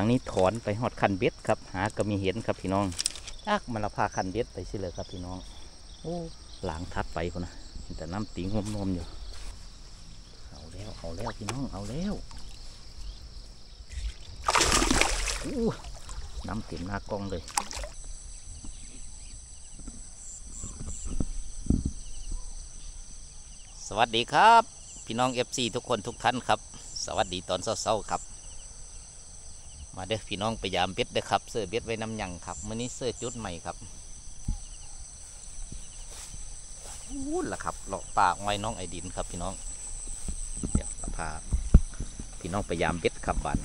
งนี้ถอนไปหอดคันเบ็ดครับหาก็มีเห็นครับพี่น้องมันละพาคันเบ็ดไปสิเลยครับพี่น้องโอ้หลังทัดไปคนนะแต่น้ำติ๋งงมๆอยู่เอาแล้วพี่น้องเอาแล้วน้ำเต็มหน้ากล้องเลยสวัสดีครับพี่น้อง FC ทุกคนทุกท่านครับสวัสดีตอนเช้าๆครับมาเด้อพี่น้องไปยามเบ็ดเด้อครับเสื้อเบ็ดไว้น้ำยังครับมื้อนี้เสื้อจุดใหม่ครับวู้ล่ะครับหลอกป่าอ้อยน้องไอดินครับพี่น้องเดี๋ยวพาพี่น้องไปยามเบ็ดครับบ้าน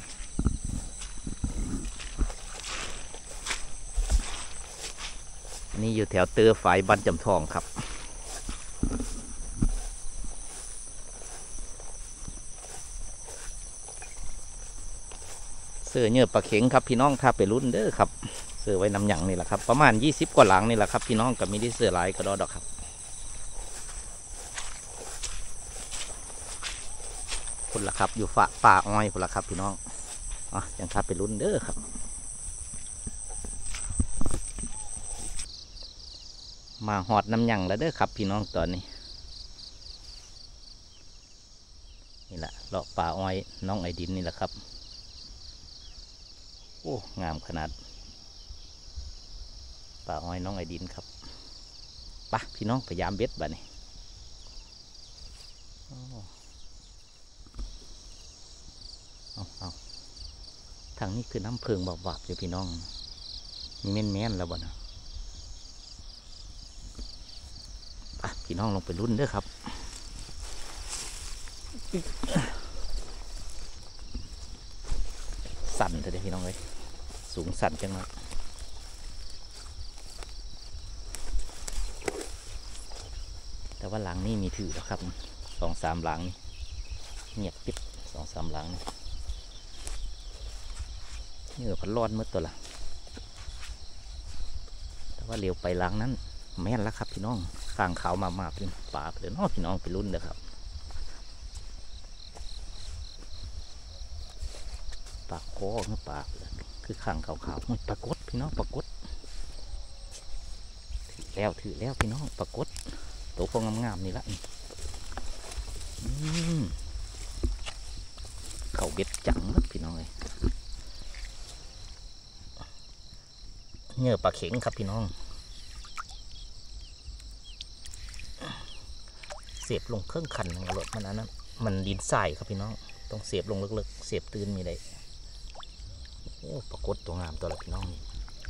นี่อยู่แถวเตอฝายบ้านจำทองครับเสื้อเนื้อปลาเข็งครับพี่น้องถ้าไปรุ่นเด้อครับเสื้อไว้น้ำหยังนี่แหละครับประมาณ20กว่าหลังนี่แหละครับพี่น้องกับมีที่เสื้อลายกระดอกครับคนละครับอยู่ป่าอ้อยคนละครับพี่น้องยังถ้าไปรุ่นเด้อครับมาหอดน้ำหยังแล้วเด้อครับพี่น้องตอนนี้นี่แหละเลาะป่าอ้อยน้องไอดินนี่แหละครับโอ้งามขนาดป่าอ้อยน้องไอดินครับปะพี่น้องพยายามเบ็ดบ่นี่เอาทางนี้คือน้ำเพิงบาบๆอยู่พี่น้องมีแม่นแล้วบ่นะปะพี่น้องลงไปรุ่นเด้อครับสั่นเถอะเด้อพี่น้องเลยสูงสั่นจังเลยแต่ว่าหลังนี่มีถือแล้วครับ2-3หลังนี่เงียบปิด2-3หลังนี่เหงื่อพันร้อนเมื่อตัวละแต่ว่าเร็วไปหลังนั้นแม่นแล้วครับพี่น้องข้างเขามาเป็นป่าไปเลยเนาะพี่น้องไปรุ่นเด้อครับปากคอเนื้อปากคือข้างขาวๆปรากฏพี่น้องปรากฏถือแล้วพี่น้องปรากฏตัวพองงามๆนี่ละเขาเบ็ดจังครับพี่น้องเลยเนื้อปลาเข็งครับพี่น้องเสียบลงเครื่องขันรถมันอันนั้นมันดินทรายครับพี่น้องต้องเสียบลงลึกๆเสียบตื่นมีได้โอ้ปรากฏตัวงามตัวละพี่น้องนี่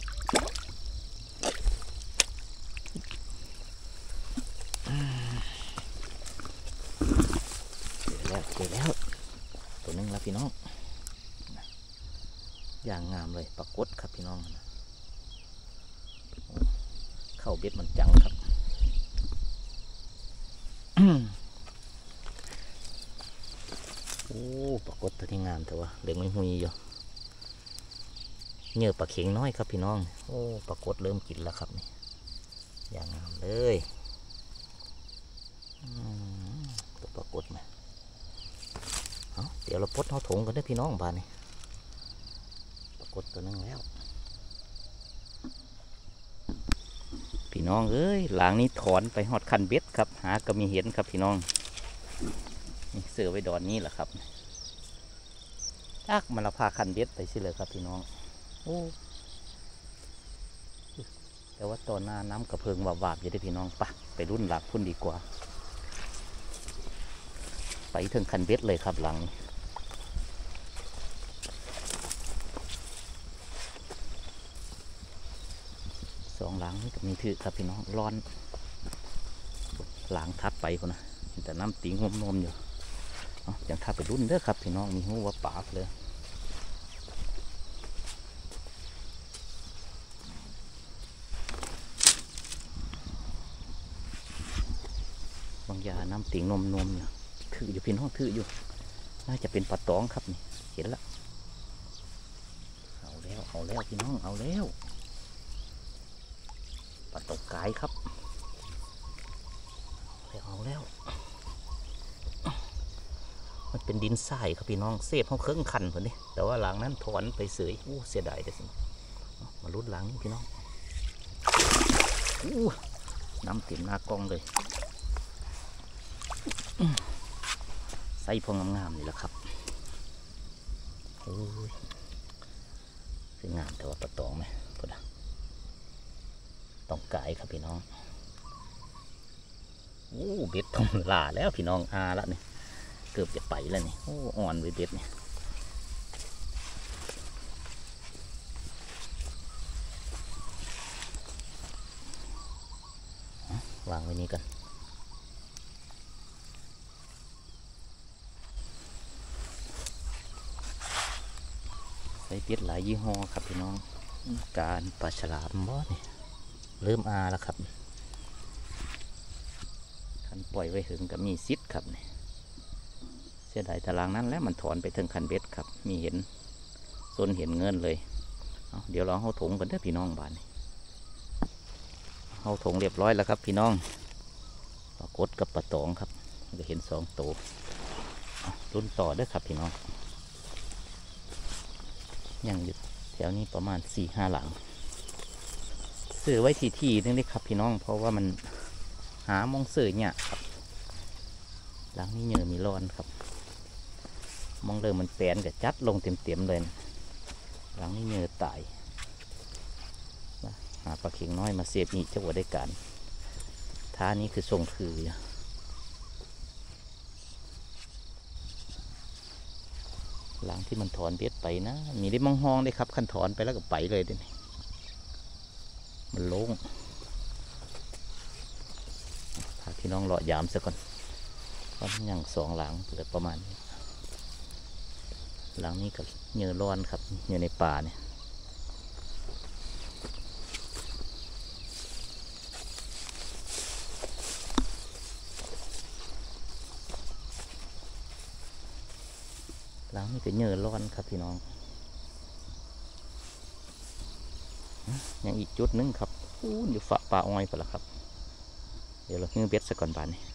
เจอแล้วตัวนึงแล้วพี่น้องอย่างงามเลยปรากฏครับพี่น้องเข้าเบ็ดมันจังครับโอ้ปรากฏตัวที่งามแต่ว่าเหลืองไม่หุยอยู่เนื้อปลาเข็งน้อยครับพี่น้องโอ้ปรากฏเริ่มกินแล้วครับนี่อย่างงามเลยตัวปรากฏมาเดี๋ยวเราปลดเอาถุงกันได้พี่น้องบ้านนี้ปรากฏตัวนึงแล้วพี่น้องเอ้ยหลังนี้ถอนไปหอดคันเบ็ดครับหาก็มีเห็นครับพี่น้องนี่เสือไว้ดอนนี้แหละครับมันละพาคันเบ็ดไปสิเลยครับพี่น้องโอ้แต่ว่าตอนหน้าน้ำกระเพิงวาบๆอยู่ได้พี่น้องไปรุ่นหลักพุ่นดีกว่าไปถึงคันเบ็ดเลยครับหลัง2หลังนี่ก็มีถือครับพี่น้องร้อนหลังทัดไปคนนะแต่น้ำติ๋งงมๆอยู่อย่างถ้าไปรุ่นเด้อครับพี่น้องมีหัวปากเลยบางยาน้ำติ๋งนมเนี่ยถืออยู่พี่น้องถืออยู่น่าจะเป็นปลาตองครับนี่เห็นละเอาแล้วพี่น้องเอาแล้วปลาตกกายครับเอาแล้วมันเป็นดินทรายครับพี่น้องเศษเขาเครื่องคันคนนี้แต่ว่าหลังนั้นถอนไปเสยอู้เสียดายเลยสิมาลุ้นหลังนี่พี่น้องอู้น้ำเต็มหน้ากล้องเลยใส่พวงงามๆนี่แหละครับโอ้ยสวยงามแต่ว่าประตองไหมพอดต้องกายครับพี่น้องโอ้เบ็ดต้องลาแล้วพี่น้องอาละเนี่ยเกือบจะไปแล้วนี่โอ้อ่อนไว้เบ็ดเนี่ยวางไว้นี้กันใส่เบ็ดหลายยี่ห้อครับพี่น้องการปลาฉลามบ่เนี่ยเริ่มอาแล้วครับคันปล่อยไว้ถึงกับมีซิดครับเนี่ยเสียดายตารางนั้นแล้วมันถอนไปถึงคันเบ็ดครับมีเห็นส้นเห็นเงินเลยเดี๋ยวเราเอาถงกันเด้อพี่น้องบ้านนี้เอาถงเรียบร้อยแล้วครับพี่น้องปลากดกับปลาตองครับก็เห็น2 ตัวรุ่นต่อเด้อครับพี่น้องยังอยู่แถวนี้ประมาณ4-5 หลังซื้อไว้ที่นึงได้ครับพี่น้องเพราะว่ามันหามองซื้อเนี่ยครับหลังนี้เหยื่อมีร้อนครับมองเลยมันแปลนกับจัดลงเต็มเลยหลังนี้เหยื่อตายหาปลาเข็งน้อยมาเสียบนี่จะว่าได้การท่านี้คือทรงคือหลังที่มันถอนเบ็ดไปนะมีได้มองห้องได้ครับคันถอนไปแล้วก็ไปเลยเดี๋ยวนี้มันโล่งพาพี่น้องหล่อยามซะก่อนเพราะยัง2 หลังเหลือประมาณนี้หลังนี้กับเหยื่อร้อนครับเหยื่อในป่าเนี่ยหลังนี้ก็เหยื่อร้อนครับพี่น้องยังอีกจุดนึงครับอยู่ฝ่าป่าอ้อยไปแล้วครับเดี๋ยวเราขึ้นเบ็ดซะก่อนบานนี้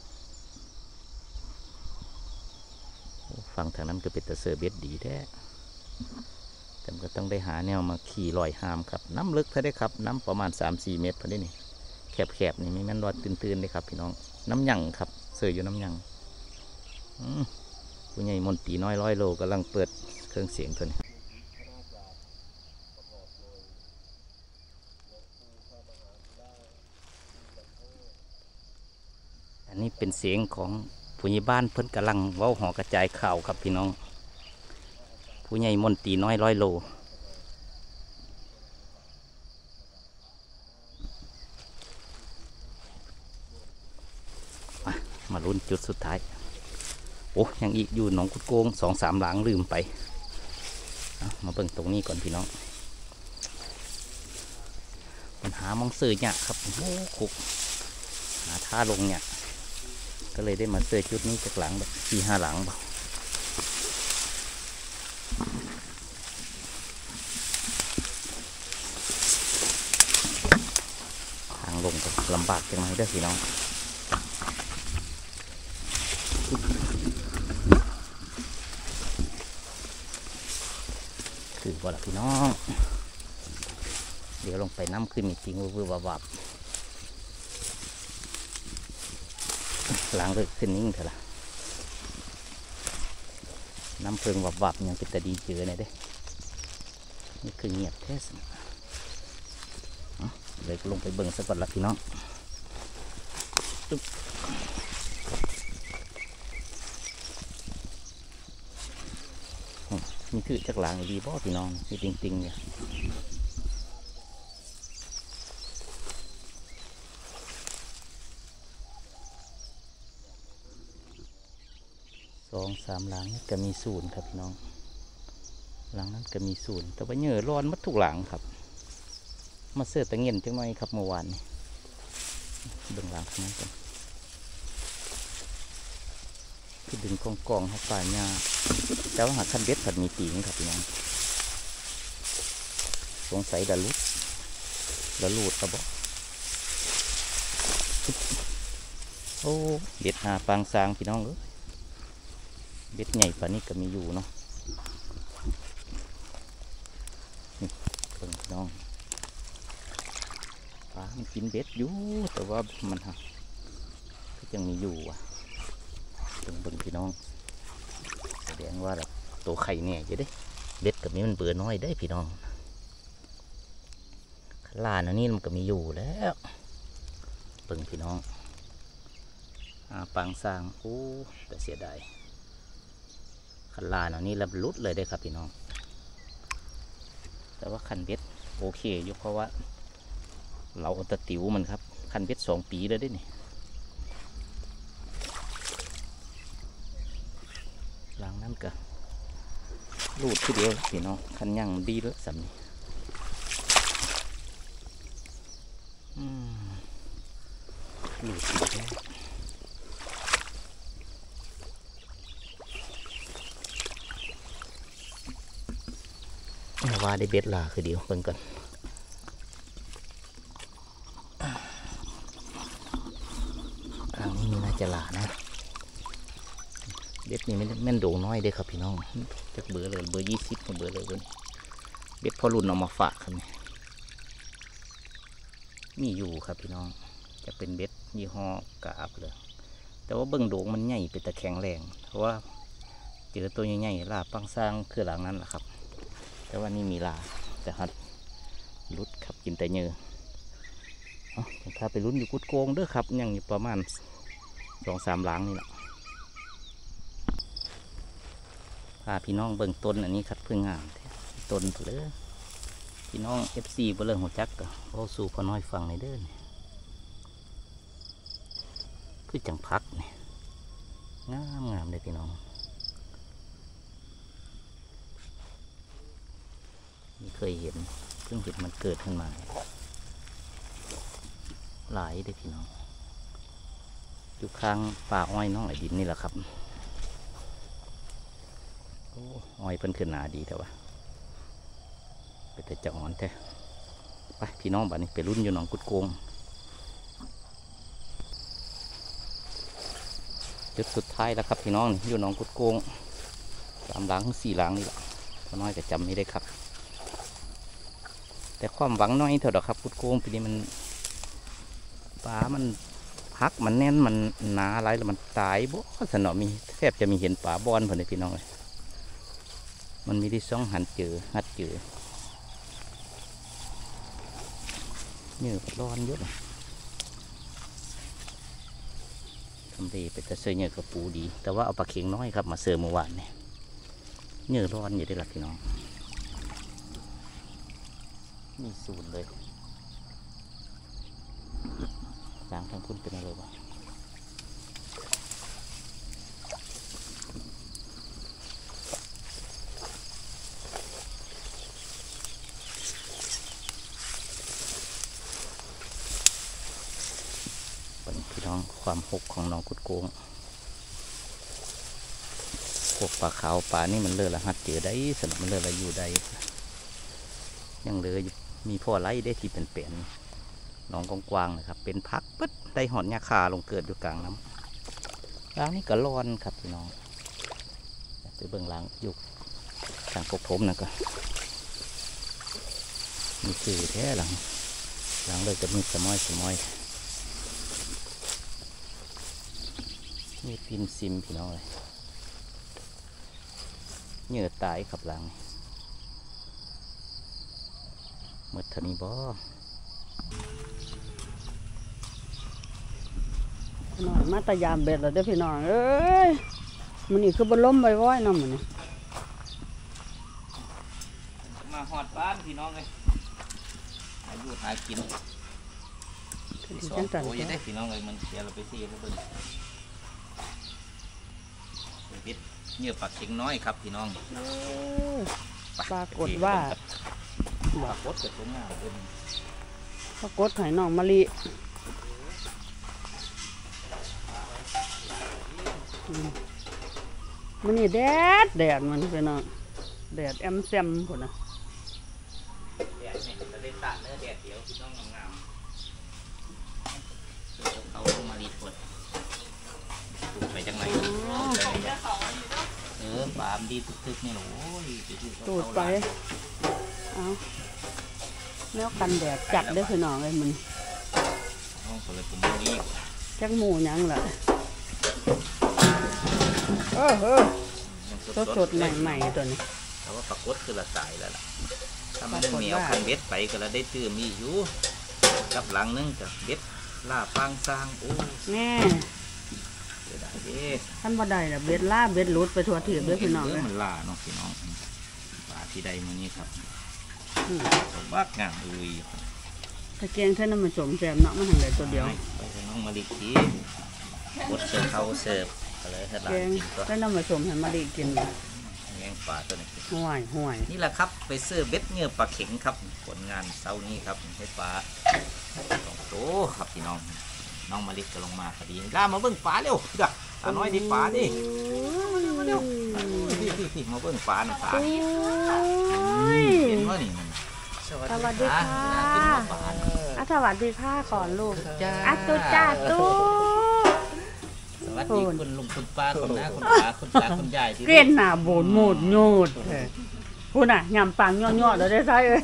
ฟังทางนั้นก็เป็นตะเสือเบ็ดดีแท้แต่ก็ต้องได้หาแนวมาขี่ลอยหามครับน้ำลึกเท่าได้ครับน้ำประมาณ3-4 เมตรพอได้นี่แคบๆนี่ไม่แม่นรอดตื่นๆเลยครับพี่น้องน้ำหยั่งครับเสืออยู่น้ำหยั่งผู้ใหญ่มนตรีน้อย100 โลกำลังเปิดเครื่องเสียงตัวนี้อันนี้เป็นเสียงของผู้ใหญ่บ้านเพิ่นกำลังเว้าหอกระจายข่าวครับพี่น้องผู้ใหญ่มนตรีน้อย100 โลมาลุ้นจุดสุดท้ายโอ้ยังอีกอยู่หนองกุดโกง2-3 หลังลืมไปมาเบิ่งตรงนี้ก่อนพี่น้องปัญหามองเสือเนี่ยครับโอ้ขุกหาท่าลงเนี่ยก็เลยได้มาเสือจุดนี้จากหลังแบบ4-5 หลังบ่ทางลงก็ลำบากจังเลยเด้อพี่น้องคือว่าล่ะพี่น้องเดี๋ยวลงไปน้ำขึ้นมีจริงวืบวับล้างเลยขึ้นนิ่งเถอะล่ะน้ำเพิงวับยังเป็นตะดีเจอเนี่ยเด้นี่คือเงียบแท้สิเลยลงไปเบิ่งสักก่อนละพี่น้องนี่คือจักหลังดีบ่พี่น้องนี่จริงๆเนี่ย2-3 หลังก็มี0ครับพี่น้องหลังนั้นก็มี0แต่ว่าเหยื่อร้อนมัดทุกหลังครับมาเสือตะเงียนจังหน่อยครับเมื่อวานนี้เบื้องหลังนั้นกันคือดึงกองเข้าป่าหญ้าแต่ว่าหากคันเบ็ดผัดมีตีนครับพี่น้องสงสัยดาลุดกระบอกโอ้เบ็ดหาปางซางพี่น้องเบ็ดใหญ่ปานนี้ก็มีอยู่เนาะนี่เพิ่งน้องปลามันกินเบ็ดอยู่แต่ว่ามันก็ยังมีอยู่อ่ะเบิ่งพี่น้องแสดงว่าแบบตัวไข่เนี่ยจะได้เบ็ดกับนี้มันเบื่อน้อยได้พี่น้องขลานอันนี้มันก็มีอยู่แล้วเบิ่งพี่น้องปางสร้างโอ้แต่เสียดายขลานอันนี้ระลุดเลยได้ครับพี่น้องแต่ว่าคันเบ็ดโอเคอยู่เพราะว่าเราตะติ๋วมันครับคันเบ็ด2 ปีแล้วได้นี่หลังนั้นก็รูดทีเดียวพี่น้องคันย่างดีแล้วสำนี่รูดทีเดียวว่าได้เบ็ดลาคือเดียวเพิ่งก่อนทางนี้มีน่าจะลานะเบ็ดนี่แม่นโด่งน้อยเด้ครับพี่น้องจากเบอร์เลยเบอร์20ของเบอร์เลยเว้ยเบ็ดพอรุ่นเอามาฝากครับมีอยู่ครับพี่น้องจะเป็นเบ็ดยี่ห้อกาบเลยแต่ว่าเบิ้งโด่งมันใหญ่เป็นตะแข็งแรงเพราะว่าเจอตัวใหญ่ๆลาปังสร้างคือหลังนั้นแหละครับแต่ว่านี่มีลาแต่ฮัดรุดครับกินแต่เนื้อถ้าไปลุ้นอยู่กุดโกงเด้อครับยังอยู่ประมาณ2-3 หลังนี่แหละพาพี่น้องเบิ่งต้นอันนี้ครับเพิ่งงามต้นเลยพี่น้อง FC บ่เรื่องหัวจักก็เอาสู่พอน้อยฟังในเด้อคือจังพักนี่งามเลยพี่น้องไม่เคยเห็นเพิ่งเห็นมันเกิดขึ้นมาหลายเลยพี่น้องอยู่ข้างป่าอ้อยน้องไอ้ดินนี่แหละครับโอ้อ้อยเพิ่นขึ้นหนาดีแต่ว่าไปแต่จะอ่อนแท้ไปพี่น้องบ้านนี้ไปรุ่นอยู่หนองกุดโกงจุดสุดท้ายแล้วครับพี่น้องอยู่หนองกุดโกง3 หลัง 4 หลังนี่แหละพอน้อยก็จำไม่ได้ครับแต่ความหวังน้อยเท่าเดิมครับกุดโกงปีนี้มันปลามันพักมันแน่นมันหนาอะไรแล้วมันตายบ่สนอมีแทบจะมีเห็นปลาบอนเพื่อนพี่น้องเลยมันมีที่2 หัดเจอเนื้อร้อนเยอะทำดีเป็นตะเสยเนื้อกระปูดีแต่ว่าเอาปลาเข็งน้อยครับมาเสิร์ฟเมื่อวานเนี่ยเนื้อร้อนอยู่ได้หลักพี่น้องมีสูตรเลยล้างทางคุณเป็นอะไรบ้างพี่น้องความหกของน้องกุดโกงพวกปลาขาวปลานี่มันเลือละหัดเจอได้สนุกมันเลือละอยู่ได้ยังเหลือมีพ่อไล่ได้ที่เป็นเปลี่ยนน้องกว้างๆนะครับเป็นพักปึ๊ดได้หอนยาคาลงเกิดอยู่กลางน้ำล้างนี่ก็ร้อนครับพี่น้องไปเบื้องหลังอยู่ทางกบผมนะก็มีคือแท้หลังเลยจะมีสมอยนี่พิมซิมพี่น้องเลยเหงื่อตายขับหลังหมดเท่านี้บ่พี่น้องมาตะยามเบ็ดแล้วเด้อพี่น้องเอ้ยมันนี่คือบนล้มใบว้อยน้ำมันนี่มาหอดบ้านพี่น้องเลยอายุหากิน2 ตัวยังได้พี่น้องเลยมันเสียเราไปที่เขาเบิ่งปิดเหยื่อปลาเข็งน้อยครับพี่น้องปรากฏว่าปลากดกับตัวงามเป็นปรากฏไข่น้องมะลิมันนี่แดดมันพี่น้องแดดแอมแซมคนนะแดดเนี่ยจะได้ตัดเนื้อแดดเดียวพี่น้องงามเขามารีดคนไปจังไหนปลามดีตึกๆนี่โอ้ยตูดไปเอาแล้วกันแดดจัดได้อพี่น้องเลยมันห้องก็เลยผมนี่จักหมูหยังล่ะสดๆใหม่ๆตัวนี้แต่ว่าปรากฏคือละตายแล้วล่ะถ้ามันได้เหนียวคันเบ็ดไปก็ละได้ตื้อมีอยู่กับหลังนึงกับเบ็ดล่าฟางสร้างโอ้แน่เสียดายเด้ท่านบ่ได้ล่ะเบ็ดล่าเบ็ดหลุดไปทั่วทีบเด้อพี่น้องเลยมันล่าเนาะพี่น้องปลาที่ใดมื้อนี้ครับผมว่างามอุ้ยตะเกียงเท่านั้นมันสมแซมเนาะมันทางใดตัวเดียวไปให้น้องมาลิกินบดเสิร์ฟเขาเสิร์ฟก็เลยให้หลานเกียงกินก็เท่านั้นมันสมให้มาดีกินแงงปลาตัวนี้ห่วยนี่แหละครับไปซื้อเบ็ดเงือปลาเข็งครับผลงานเช้านี้ครับให้ปลาสองตัวครับพี่น้องน้องมาลิกก็ลงมาพอดีล่ามาเบิ่งปลาเร็วเด้อตาน้อยดิปลาดิมาเร็วพี่มาเบิ่งปลานะปลาเห็นว่านี่มันสวัสดีค่ะกินมาปลาสวัสดีค่ะก่อนลูกจ้าตุ๊จ้าตุ๊สวัสดีคุณลุงคุณป้าคุณน้าคุณป้าคุณตาคุณยายที่เกลียนหน้าโบนโมดโยดพูดน่ะยำปังย่อๆเดี๋ยวได้ใช่เอ้ย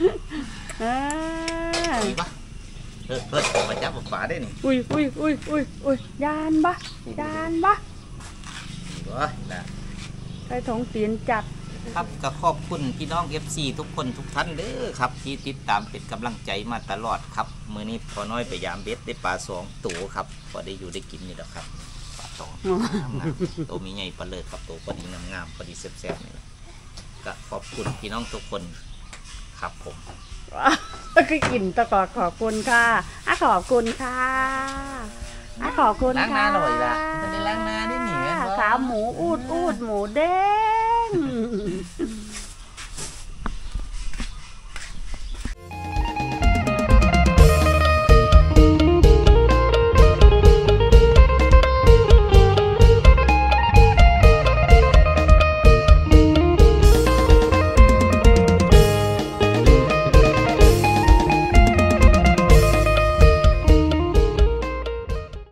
ดีปะเพิ่มมาจับปลาได้นี่อุ้ยยานบะดีวะนะใส่ถุงตีนจัดครับก็ขอบคุณพี่น้อง FC ทุกคนทุกท่านเด้อครับที่ติดตามเป็นกำลังใจมาตลอดครับมื้อนี้พอน้อยไปยามเบ็ดได้ปลา2ตัวครับพอได้อยู่ได้กินนี่แหละครับปลา2ตัวมีใหญ่ปลาเลิศครับตัวพอดีงามๆพอดีแซ่บๆนี่ก็ขอบคุณพี่น้องทุกคนครับผมคือกินตะกอดขอบคุณค่ะขอบคุณค่ะขอบคุณค่ะล้างหน้าหน่อยละไม่ได้ล้างหน้าได้หนิแม่นบ่ขาหมูอูดหมูเด้ง